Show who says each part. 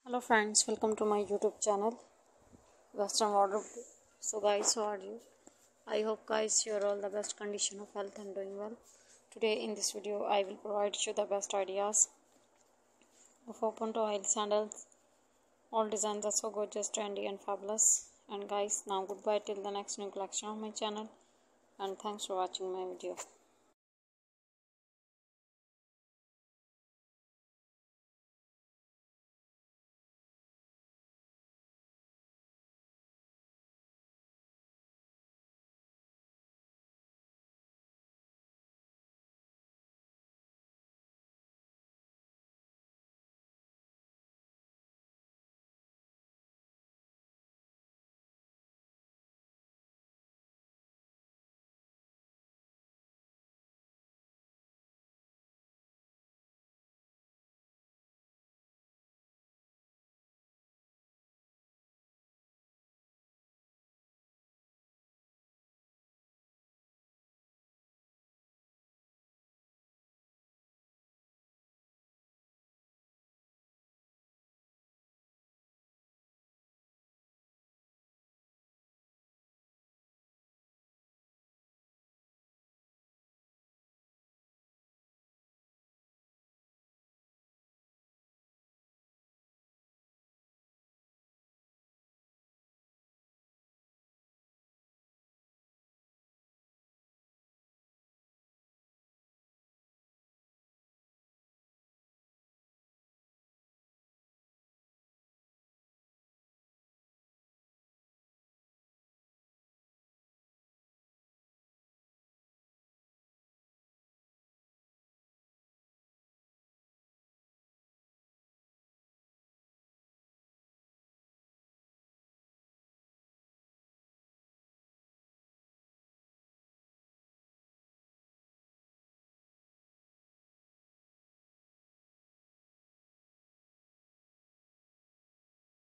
Speaker 1: Hello friends, welcome to my YouTube channel Western Wardrobe. So guys, how are you? I hope guys you are all the best condition of health and doing well. Today in this video I will provide you the best ideas of open toe heel sandals. All designs are so gorgeous, trendy and fabulous. And guys, now goodbye till the next new collection of my channel, and thanks for watching my video.